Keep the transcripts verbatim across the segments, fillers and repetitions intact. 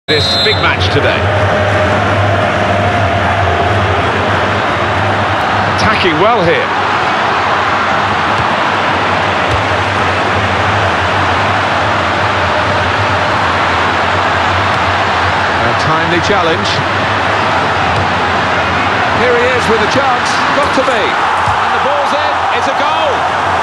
This big match today. Attacking well here. A timely challenge. Here he is with a chance. Got to be. And the ball's in. It's a goal.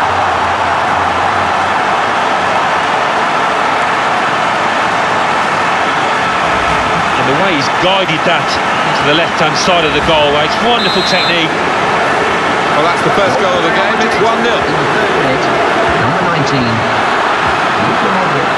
The way he's guided that to the left-hand side of the goal, it's wonderful technique. Well, that's the first goal of the game. It's one nil. In the third minute, number nineteen, Luka Modric.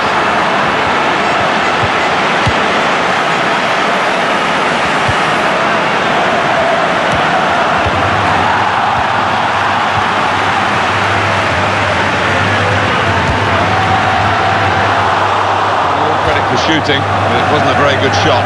For shooting, but it wasn't a very good shot.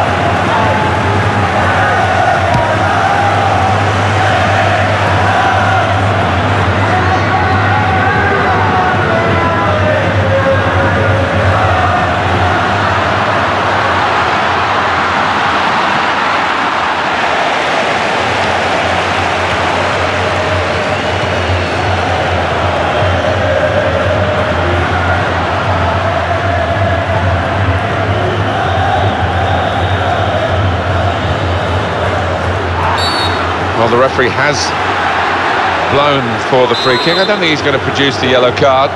Well, the referee has blown for the free kick. I don't think he's going to produce the yellow card.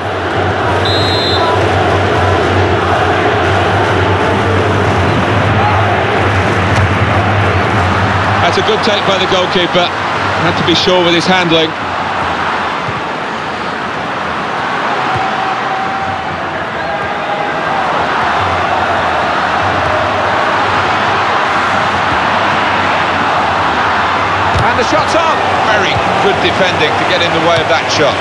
That's a good take by the goalkeeper. Had to be sure with his handling. The shot's on. Very good defending to get in the way of that shot.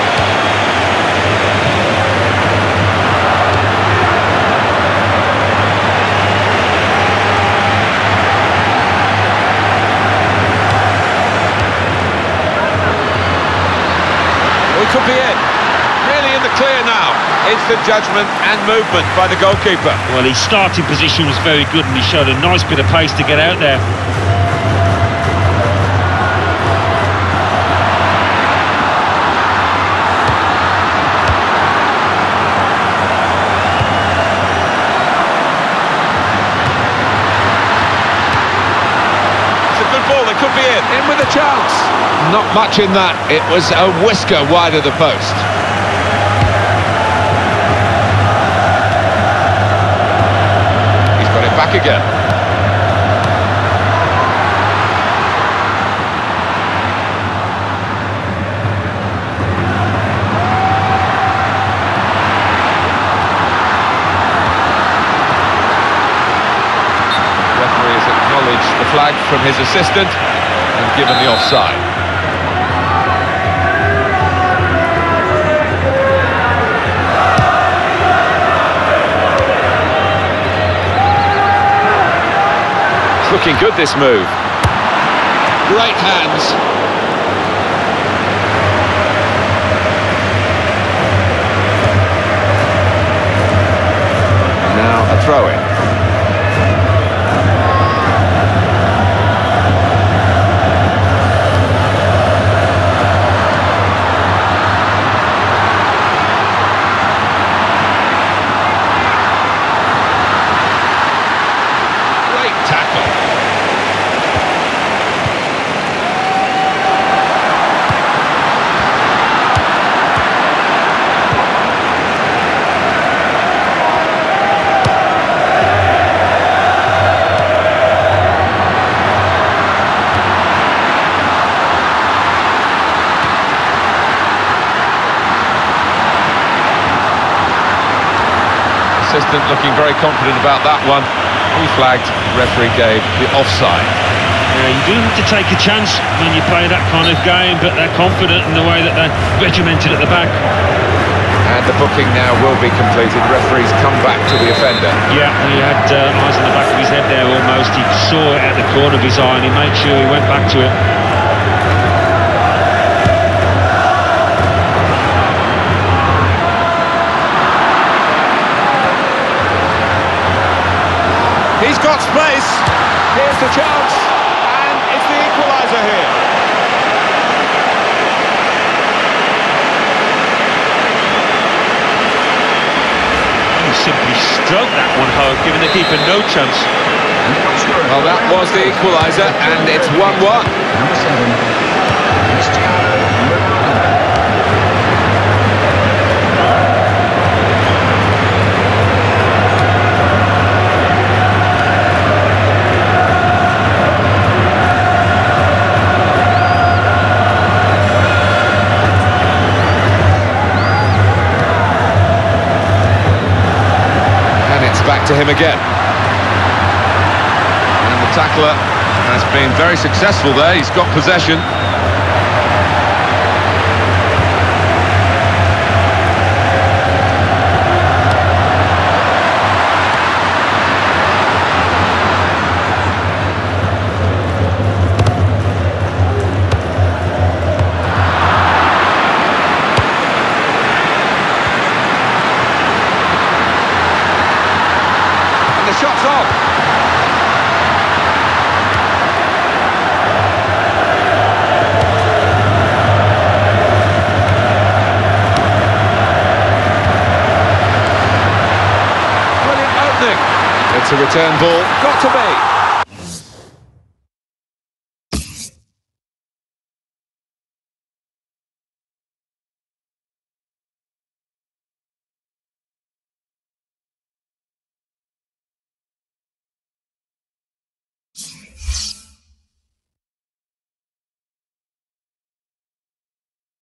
We could be in. Really in the clear now. Instant judgment and movement by the goalkeeper. Well, his starting position was very good and he showed a nice bit of pace to get out there. Ball, they could be in. In with a chance. Not much in that. It was a whisker wide of the post. He's got it back again. The flag from his assistant and given the offside. It's looking good, this move. Great hands. Now a throw-in. Assistant looking very confident about that one. He flagged, referee gave the offside. Yeah, you do have to take a chance when you play that kind of game, but they're confident in the way that they're regimented at the back. And the booking now will be completed. Referee's come back to the offender. Yeah, he had uh, eyes on the back of his head there almost. He saw it at the corner of his eye and he made sure he went back to it. He's got space. Here's the chance. And it's the equaliser here. He simply stroked that one home, giving the keeper no chance. Well, that was the equaliser, and it's one one. Number seven, Cristiano Ronaldo. Back to him again. And the tackler has been very successful there. He's got possession. Shots off. Brilliant opening. It's a return ball. Got to be.